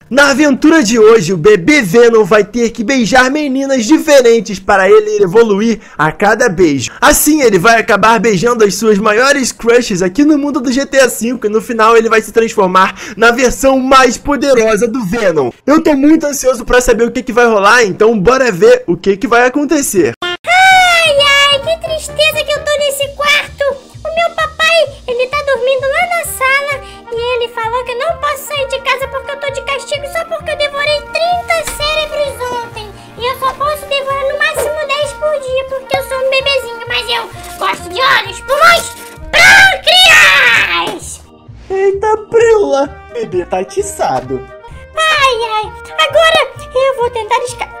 Na aventura de hoje, o bebê Venom vai ter que beijar meninas diferentes para ele evoluir a cada beijo. Assim, ele vai acabar beijando as suas maiores crushes aqui no mundo do GTA V e no final ele vai se transformar na versão mais poderosa do Venom. Eu tô muito ansioso para saber o que vai rolar, então bora ver o que vai acontecer. Ai, que tristeza que eu tô nesse quarto. O meu papai, ele tá dormindo lá na sala e ele falou que eu não posso sair de casa porque eu tô de castigo só porque eu devorei 30 cérebros ontem. E eu só posso devorar no máximo 10 por dia porque eu sou um bebezinho, mas eu gosto de olhos, pulmões, pâncreas! Eita prila, bebê tá atiçado. Ai, agora eu vou tentar escapar.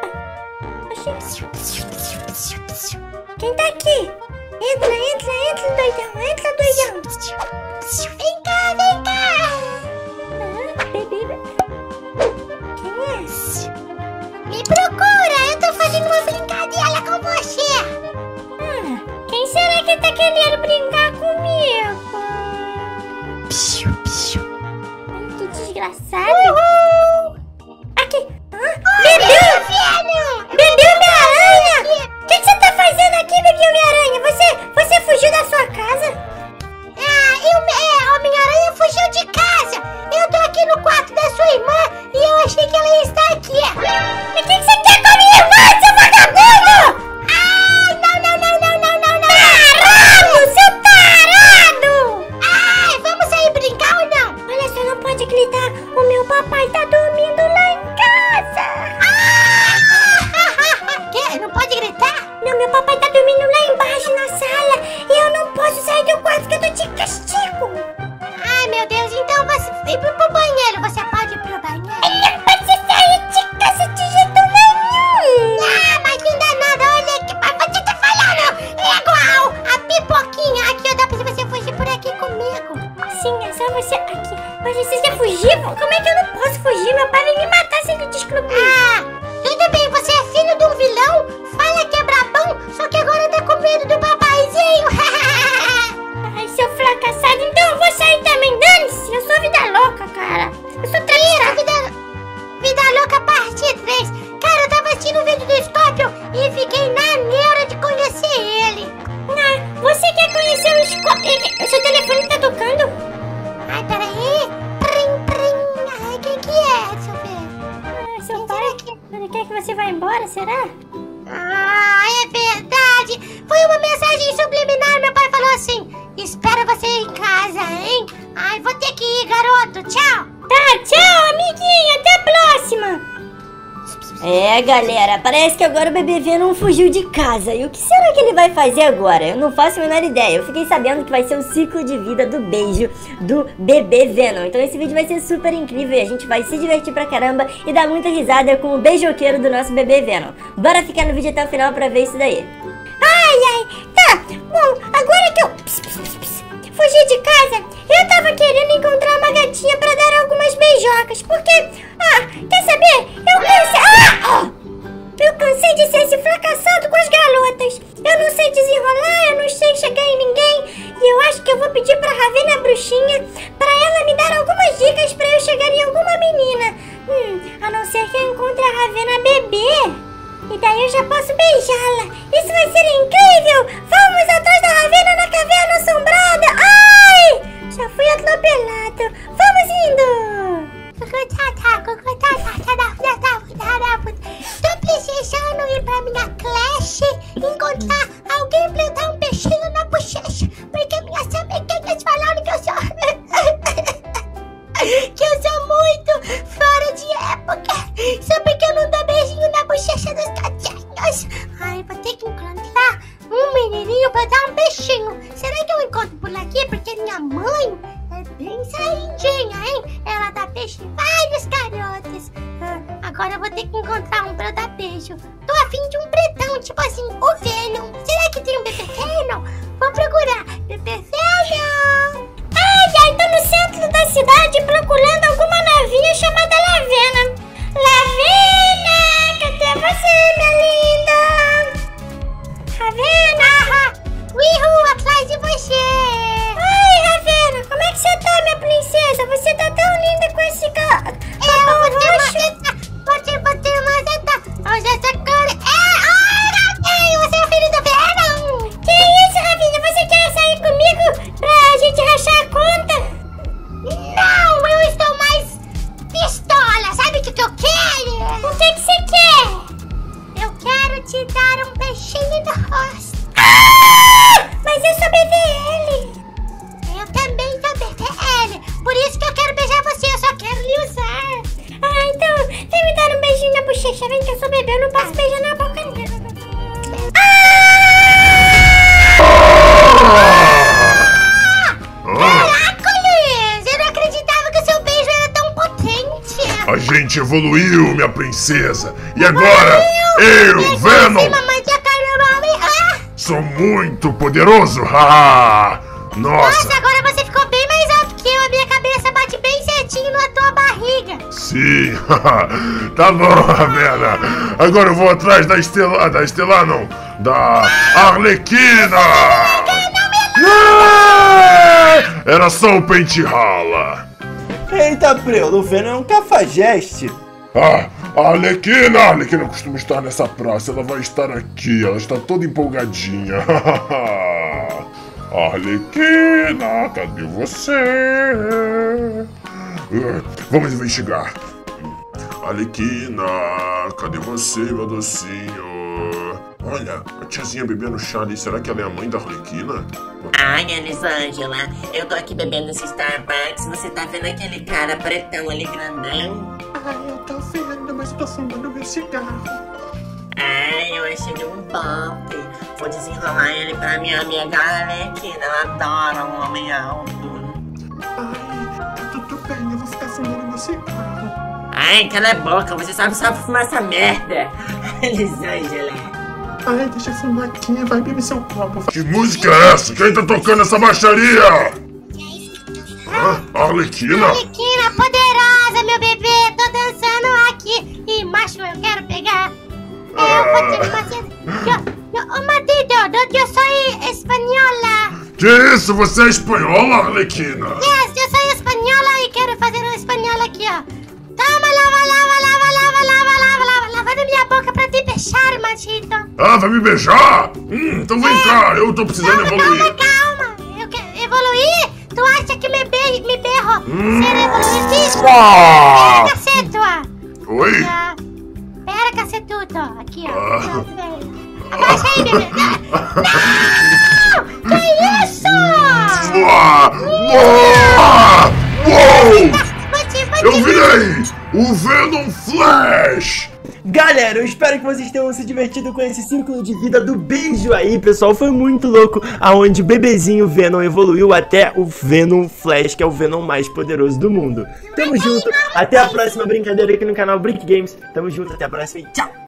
Quem tá aqui? Entra, doidão, entra, doidão. Vem cá. Bebê. Quem é? Me procura, eu tô fazendo uma brincadeira com você. Quem será que tá querendo brincar comigo? Que desgraçado. Aqui. Bebê Homem-Aranha! O que você tá fazendo aqui, bebê Homem-Aranha? Você fugiu da sua casa? Homem-Aranha fugiu de casa. Eu tô aqui no quarto da sua irmã e eu achei que ela ia estar aqui. E o que você quer com a minha irmã, seu vagabundo? Ai, não. Tarado, seu tarado! Ai, vamos sair brincar ou não? Olha só, não pode gritar. O meu papai tá dormindo lá em casa. Que? Não pode gritar? Não, meu papai tá dormindo lá embaixo na sala e eu não posso sair do quarto porque eu tô de castigo. Ai, meu Deus, então você vai pro banheiro. Você pode ir pro banheiro? Eu não posso sair de casa de jeito nenhum. Mas não dá nada, olha aqui. Mas você tá falando. É igual a pipoquinha. Aqui, ó, dá pra você fugir por aqui comigo. Sim, é só você aqui. Mas você já fugiu? Como é que eu não posso fugir? Meu pai vai me matar se ele descobrir. Tudo bem, você é filho de um vilão? Fala que é brabão, só que agora tá com medo do papaizinho. Ai, seu fracassado, então eu vou sair também, dane-se. Eu sou vida louca, cara. Eu sou traiçoeira. Vida louca parte 3. Cara, eu tava assistindo o vídeo do Scorpion e fiquei na neura de conhecer ele. Você quer conhecer o Scorpion? O seu telefone tá tocando? Ai, peraí. Prim. Ai, quem que é? Deixa eu ver. Seu pai? Ele quer que você vá embora, será? É verdade! Foi uma mensagem subliminar, meu pai falou assim: espera você em casa, hein? Ai, vou ter que ir, garoto, tchau! Tá, tchau, amiguinho, até a próxima! É, galera, parece que agora o bebê Venom fugiu de casa. E o que será que ele vai fazer agora? Eu não faço a menor ideia. Eu fiquei sabendo que vai ser o ciclo de vida do beijo do bebê Venom. Então esse vídeo vai ser super incrível e a gente vai se divertir pra caramba e dar muita risada com o beijoqueiro do nosso bebê Venom. Bora ficar no vídeo até o final pra ver isso daí. Tá, bom, agora que eu fugi de casa, eu tava querendo encontrar uma gatinha pra dar algumas beijocas, porque, quer saber? Eu cansei de ser esse fracassado com as garotas. Eu não sei desenrolar, eu não sei chegar em ninguém. E eu acho que eu vou pedir pra Ravena Bruxinha pra ela me dar algumas dicas pra eu chegar em alguma menina. A não ser que eu encontre a Ravena bebê. E daí eu já posso beijá-la. Isso vai ser incrível! Vamos atrás da Ravena na caverna assombrada! Ai! Já fui atropelado. Vamos indo! Tô precisando ir pra minha classe, encontrar alguém pra eu dar um beijinho na bochecha, porque minhas amiguinhas falaram que eu sou muito fora de época, só porque eu não dou beijinho na bochecha dos gatinhos. Ai, vou ter que encontrar um menininho pra dar um beijinho. Será que eu encontro por aqui? Porque minha mãe é bem saidinha, hein? Ela dá beijo em vários garotos. Agora eu vou ter que encontrar um pra dar beijo. Tô afim de um pretão, tipo assim, o Venom. Será que tem um bebê Venom? Vou procurar. Bebê Venom. Ai, tô no centro da cidade procurando alguma novinha chamada Lavena. Lavena, cadê você, minha linda? Ravena! Uihu, atrás de você! Ai, Ravena, como é que você tá, minha princesa? Você tá tão linda com esse roxo. que você quer? Eu quero te dar um beijinho no rosto. Mas eu sou BVL. Eu também sou BVL. Por isso que eu quero beijar você, eu só quero lhe usar. Ah, então vem me dar um beijinho na bochecha. Vem que eu sou bebê, eu não posso beijar na boca dele. Caraca, Luiz! Eu não acreditava que o seu beijo era tão potente. A gente evoluiu, minha princesa. E agora, eu, Venom, Mamãe tinha sou muito poderoso. Nossa. Nossa, agora você ficou bem mais alto que eu. A minha cabeça bate bem certinho na tua barriga. Sim, tá bom, Ravena. Agora eu vou atrás da Estelar não, da Arlequina. Era só o pente rala. Eita, Prelo, o Venom é um cafajeste. A Arlequina costuma estar nessa praça, ela vai estar aqui, ela está toda empolgadinha. Arlequina, cadê você? Vamos investigar. Arlequina, cadê você, meu docinho? Olha, a tiazinha bebendo chá ali, será que ela é a mãe da Arlequina? Ai, Elisângela, eu tô aqui bebendo esse Starbucks, você tá vendo aquele cara pretão ali, grandão? Ai, eu tô vendo, mas tô fumando meu cigarro. Ai, eu achei ele um pop. Vou desenrolar ele pra minha amiga Arlequina, ela adora um homem alto. Ai, tudo bem, eu vou ficar fumando meu cigarro. Ai, cala a boca, você sabe só fumar essa merda. Elisângela. Ai, deixa eu fumar aqui, vai beber seu copo. Que música é essa? Quem tá tocando essa baixaria? Arlequina? Arlequina poderosa, meu bebê. Tô dançando aqui. Ih, macho, eu quero pegar. Ô, marido, eu sou espanhola. Que isso? Você é espanhola, Arlequina? Yes, eu sou espanhola e quero fazer uma espanhola aqui, ó. Toma, lava na minha boca pra te beijar, machito. Ah, vai me beijar? Então vem cá, eu tô precisando evoluir. Calma. Eu quero evoluir? Tu acha que me berro? Ser evoluir? Pera, cacetua. Oi? Pera, cacetudo. Aqui, ó. Abaixa aí, bebê. Não! Que isso? Uou! Eu virei o Venom Flash! Galera, eu espero que vocês tenham se divertido com esse ciclo de vida do beijo aí, pessoal. Foi muito louco, aonde o bebezinho Venom evoluiu até o Venom Flash, que é o Venom mais poderoso do mundo. Tamo junto, até a próxima brincadeira aqui no canal Brick Games. Tamo junto, até a próxima e tchau!